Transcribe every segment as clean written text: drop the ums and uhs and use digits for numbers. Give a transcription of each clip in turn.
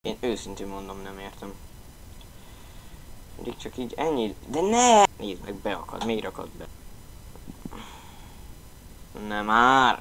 Én őszintén mondom, nem értem. Mindig csak így ennyi... De ne! Nézd meg, beakad. Miért akad be? Nem már!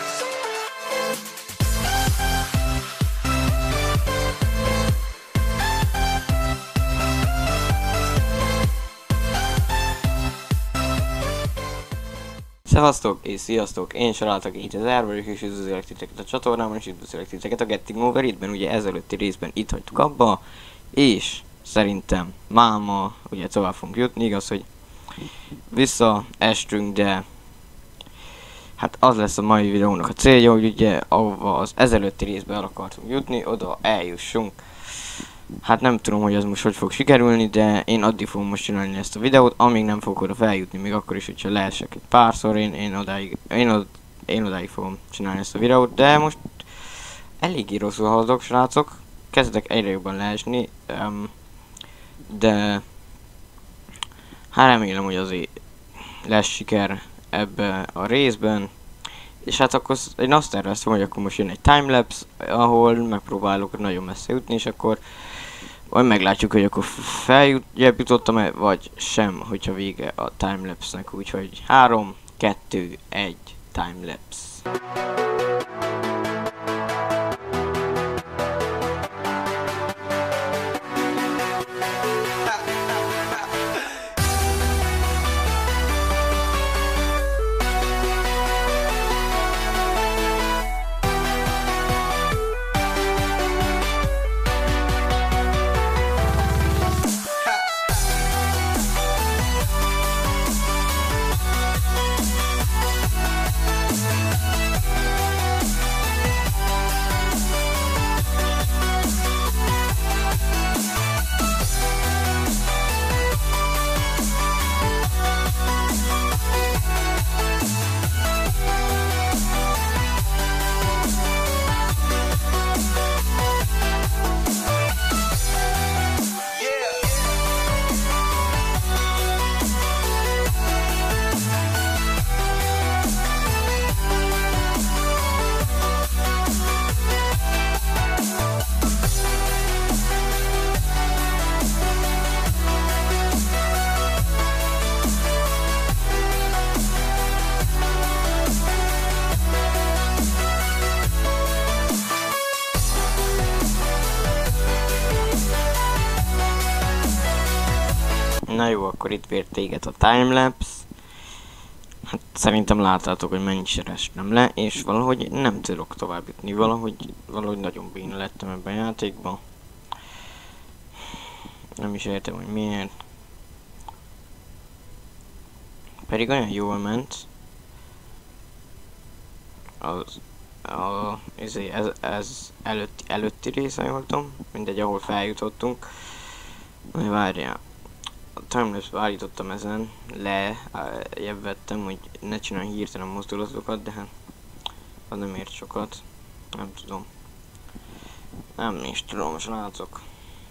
Szevasztok és sziasztok, én Saráltak 2000 vagyok, és üdvözlök titeket a csatornámon, és üdvözlök titeket a Getting Over It-ben. Ugye ezelőtti részben itt hagytuk abba, és szerintem máma ugye tovább fogunk jutni, igaz, hogy visszaestünk, de hát az lesz a mai videónak a célja, hogy ugye ahova az ezelőtti részben el akartunk jutni, oda eljussunk. Hát nem tudom, hogy ez most hogy fog sikerülni, de én addig fogom most csinálni ezt a videót, amíg nem fogok oda feljutni, még akkor is, hogyha leesek egy párszor, én odáig fogom csinálni ezt a videót, de most eléggé rosszul haladok, srácok, kezdek egyre jobban leesni, de hát remélem, hogy azért lesz siker ebbe a részben, és hát akkor én azt terveztem, hogy akkor most jön egy timelapse, ahol megpróbálok nagyon messze jutni, és akkor majd meglátjuk, hogy akkor jutottam-e, vagy sem, hogyha vége a timelapse-nek, úgyhogy 3, 2, 1, timelapse. Na jó, akkor itt vért téged a timelapse. Hát szerintem láttátok, hogy mennyire estem le, és valahogy nem tudok tovább jutni. Valahogy nagyon béna lettem ebben a játékban. Nem is értem, hogy miért. Pedig olyan jól ment. Ez előtti része, jól tudom. Mindegy, ahol feljutottunk. Majd várjál. A timelapse-be állítottam ezen, vettem, hogy ne csinálj hirtelen mozdulatokat, de hát az nem ért sokat. Nem tudom. Nem is tudom, srácok.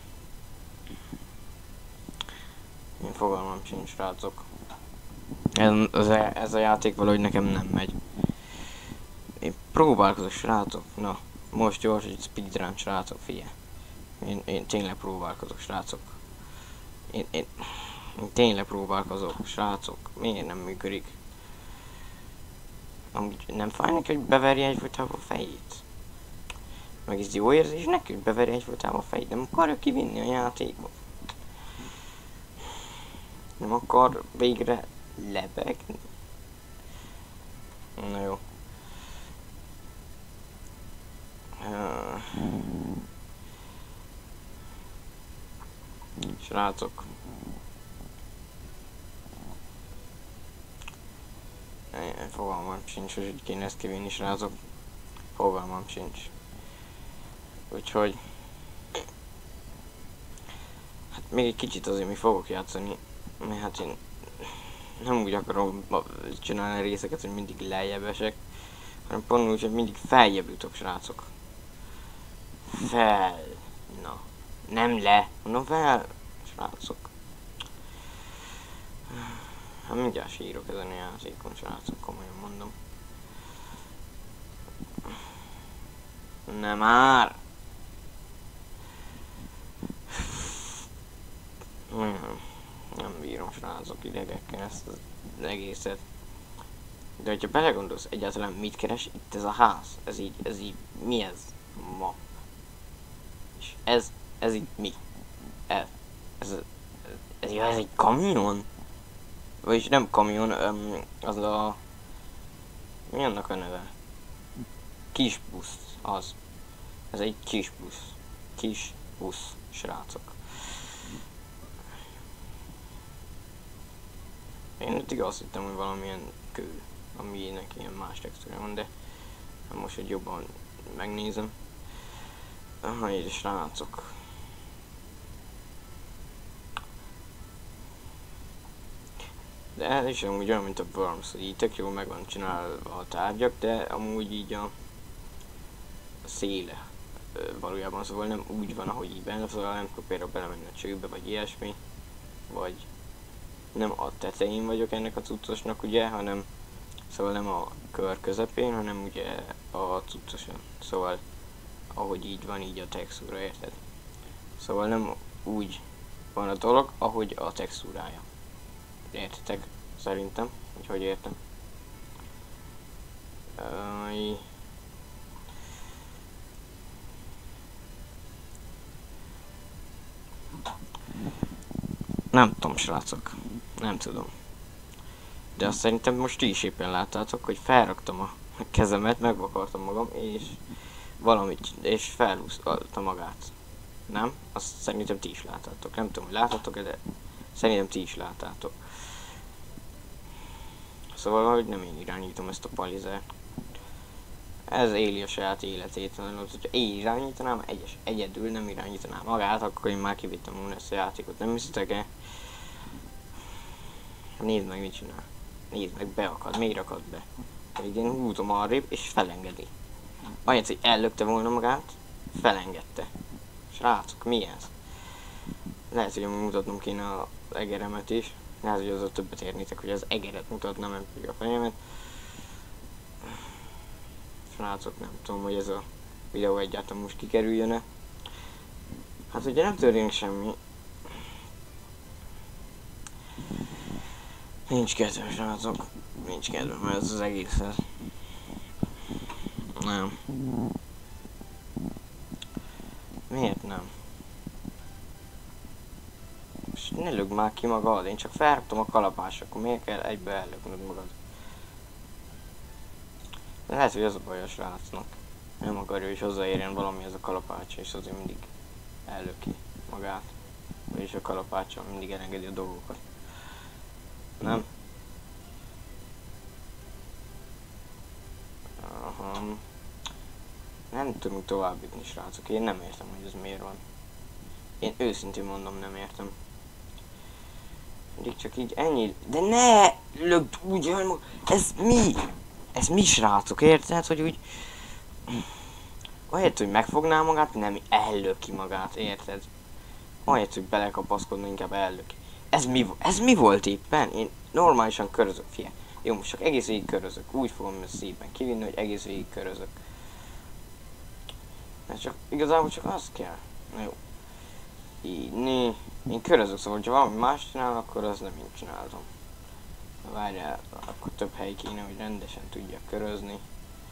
Én fogalmam sincs, srácok. Ez a játék valahogy nekem nem megy. Én próbálkozok, srácok. Na, most gyors egy speedrun, srácok, figyelj. Én tényleg próbálkozok, srácok. Én tényleg próbálkozok, srácok. Miért nem működik? Amúgy nem fáj neki, hogy beverje egyfolytában a fejét? Meg ez jó érzés neki, hogy beverje egyfolytában a fejét? Nem akarja kivinni a játékba? Nem akar végre lebegni? Na jó. Srácok. Fogalmam sincs, hogy így kéne ezt kivinni, srácok. Fogalmam sincs. Úgyhogy... Hát még egy kicsit azért mi fogok játszani. Mert hát én... Nem úgy akarom csinálni részeket, hogy mindig lejjebb esek. Hanem pont úgy, hogy mindig feljebb jutok, srácok. Fel. Na. Nem le. Mondom fel. Srácok. Hát mindjárt sírok ezen a játékon, srácok, komolyan mondom. Nem már! Nem bírom, srácok, idegekkel ezt az egészet. De hogyha belegondolsz, egyáltalán mit keres itt ez a ház? Ez így, mi ez ma? És ez így mi? Ez, ez egy kamion? Vagyis nem kamion, az a... Mi annak a neve? Kis busz, az. Ez egy kis busz. Kis busz, srácok. Én eddig azt hittem, hogy valamilyen kő, aminek ilyen más textúra van, de most, hogy jobban megnézem. Aha, így srácok. De ez is amúgy olyan, mint a Worms, hogy így tök jól meg van csinálva a tárgyak, de amúgy így a széle valójában, szóval nem úgy van, ahogy így benne, szóval nem tudok például belemenni a csőbe, vagy ilyesmi, vagy nem a tetején vagyok ennek a cuccosnak, ugye, hanem szóval nem a kör közepén, hanem ugye a cuccoson, szóval ahogy így van, így a textúra, érted? Szóval nem úgy van a dolog, ahogy a textúrája. Értitek? Szerintem, hogy értem. Nem tudom, srácok. Nem tudom. De azt szerintem most ti is éppen láttátok, hogy felraktam a kezemet, megvakartam magam, és valamit, és felhúzta magát. Nem? Azt szerintem ti is láttátok. Nem tudom, hogy láttátok-e, de szerintem ti is láttátok. Szóval, hogy nem én irányítom ezt a palizert. Ez éli a saját életét. Hogyha én irányítanám, egyedül nem irányítanám magát, akkor én már kivittem volna ezt a játékot. Nem hiszitek-e? Nézd meg, mit csinál. Nézd meg, beakad. Miért akad be? Pedig én húzom arrébb, és felengedi. Ahelyett, hogy ellökte volna magát, felengedte. Srácok, mi ez? Lehet, hogy mutatnom kéne az egeremet is. Lehet, hogy azzal többet érnétek, hogy az egeret mutatnám, nem pedig a fejemet. Srácok, nem tudom, hogy ez a videó egyáltalán most kikerüljön-e. Hát ugye nem történik semmi. Nincs kedvem, srácok. Nincs kedvem, ez az egészet. Nem. Miért nem? És ne lögd már ki magad, én csak felraktam a kalapást, akkor miért kell egybe ellöknöd magad? De lehet, hogy az a baj a srácnak. Nem akarja, hogy hozzáérjen valami ez a kalapács, és azért mindig ellöki magát. Vagyis a kalapáccsal mindig elengedi a dolgokat. Nem? Aha. Nem tudunk tovább jutni, srácok. Én nem értem, hogy ez miért van. Én őszintén mondom, nem értem. Mindig csak így ennyi. De ne! Lögd úgy, ez mi? Ez mi, srácok, érted? Hogy úgy... Ahelyett, hogy megfogná magát, nem ellöki magát, érted? Ahelyett, hogy belekapaszkodna, inkább ellöki. Ez mi volt éppen? Én normálisan körözök, figyelj. Jó, most csak egész végig körözök. Úgy fogom ezt szépen kivinni, hogy egész végig körözök. Mert csak, igazából csak az kell. Na jó. Így, én körözök, szóval, ha valami más csinál, akkor az nem én csinálom. Várjál, akkor több hely kéne, hogy rendesen tudjak körözni.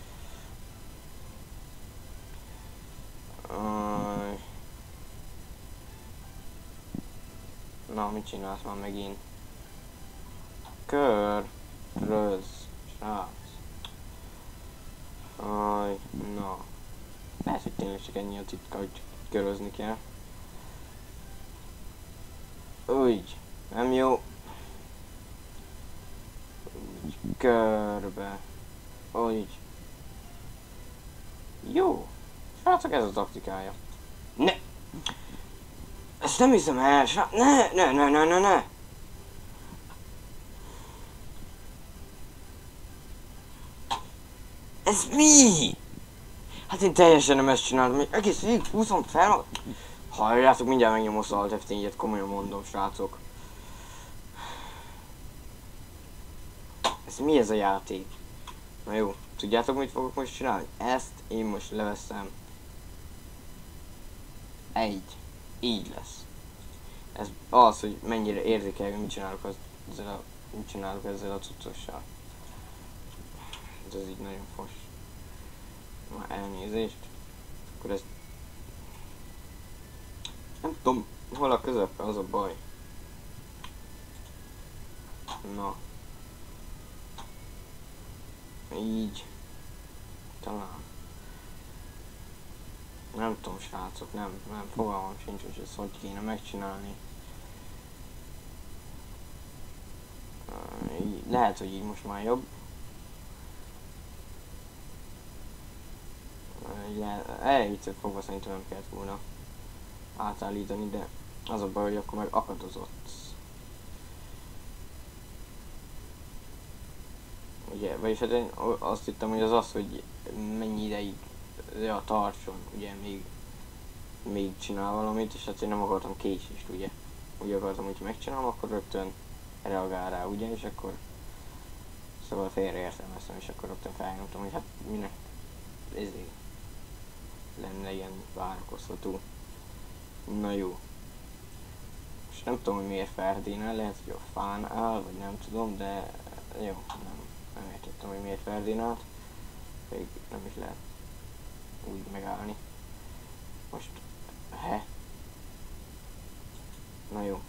Na, mit csinálsz már megint? Köröz, srác. Na. Lehet, hogy tényleg csak ennyi a titka, hogy körözni kell. Úgy, nem jó. Úgy, körbe. Úgy. Jó. Srácok, ez a taktikája. Ne! Ezt nem hiszem el, ne! Ez mi? Hát én teljesen nem ezt csináltam, hogy egész végig húzom fel magam. Halljátok, mindjárt megnyomom a Alt F4-et, komolyan mondom, srácok. Ez mi ez a játék? Na jó, tudjátok mit fogok most csinálni? Ezt én most leveszem. Így lesz. Ez az, hogy mennyire érzékelj, hogy mit csinálok ezzel a cuccossal. Ez így nagyon fos. Már elnézést. Akkor ez... Nem tudom, hol a közepe, az a baj. Na. Így. Talán. Nem tudom, srácok, nem fogalmam sincs, hogy ezt hogy kéne megcsinálni. Lehet, hogy így most már jobb. Elviccet fogva szerintem nem kellett volna átállítani, de az a baj, hogy akkor meg akadozott. Ugye, vagyis hát én azt hittem, hogy az, hogy mennyi ideig tartson, ugye, még csinál valamit, és hát én nem akartam késést, ugye. Úgy akartam, hogy megcsinálom, akkor rögtön reagál rá, ugye, és akkor szóval félreértelmeztem, és akkor rögtön felnyomtam, hogy hát minek ezért lenne ilyen várakozható. Na jó. És nem tudom, hogy miért Ferdinand, lehet, hogy a fán áll, vagy nem tudom, de jó, nem értettem, hogy miért Ferdinand. Pedig nem is lehet úgy megállni. Most, na jó.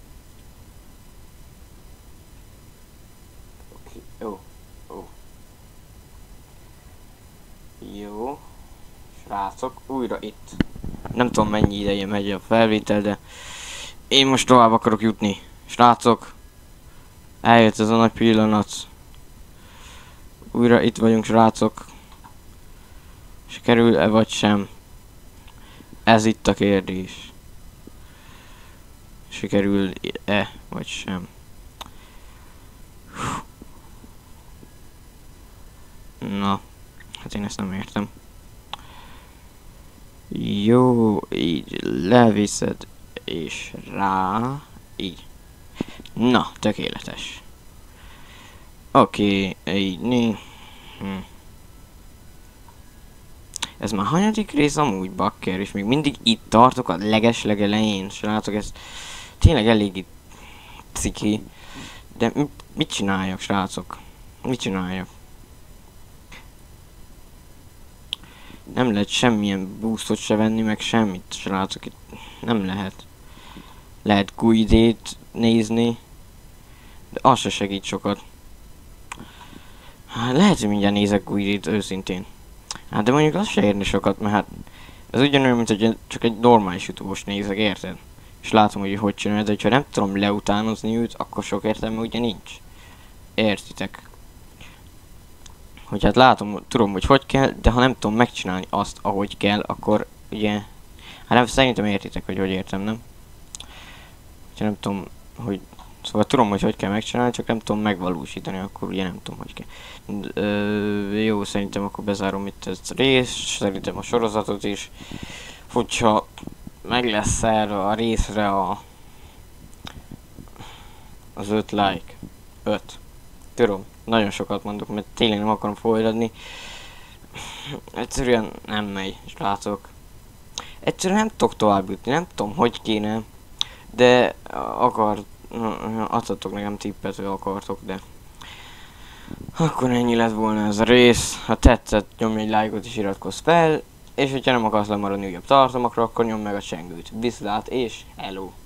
Oké, jó. Jó. Srácok, újra itt. Nem tudom, mennyi ideje megy a felvétel, de én most tovább akarok jutni. Srácok, eljött ez a nagy pillanat. Újra itt vagyunk, srácok. Sikerül-e vagy sem? Ez itt a kérdés. Sikerül-e vagy sem? Na, hát én ezt nem értem. Jó, így leviszed, és rá, így. Na, tökéletes. Oké, így, Ez már hanyadik rész amúgy, bakker, és még mindig itt tartok a legelején, srácok, ez tényleg elég ciki. De mit csináljak, srácok? Mit csináljak? Nem lehet semmilyen boostot se venni, meg semmit, srácok, itt nem lehet. Lehet GUID-ét nézni, de az se segít sokat. Hát lehet, hogy mindjárt nézek GUID-ét őszintén. Hát de mondjuk az se érni sokat, mert hát ez ugyanolyan, mint hogy csak egy normális YouTube-os nézek, érted? És látom, hogy csinálja, de ha nem tudom leutánozni őt, akkor sok értelme ugye nincs. Értitek? Hogy hát látom, tudom, hogy kell, de ha nem tudom megcsinálni azt, ahogy kell, akkor ugye... Hát nem, szerintem értitek, hogy értem, nem? Ha nem tudom, hogy... Szóval tudom, hogy kell megcsinálni, csak nem tudom megvalósítani, akkor ugye nem tudom, hogy kell. Jó, szerintem akkor bezárom itt ezt a részt, szerintem a sorozatot is. Hogyha meg lesz erre a részre az 5 like. 5. Tudom, nagyon sokat mondok, mert tényleg nem akarom folytatni. Egyszerűen nem megy, srácok. Egyszerűen nem tudok tovább jutni, nem tudom, hogy kéne. De adhatok nekem tippet, hogy akartok, de... Akkor ennyi lett volna ez a rész. Ha tetszett, nyomj egy lájkot és iratkozz fel. És hogyha nem akarsz lemaradni újabb tartalmakra, akkor nyomj meg a csengőt. Viszlát és hello!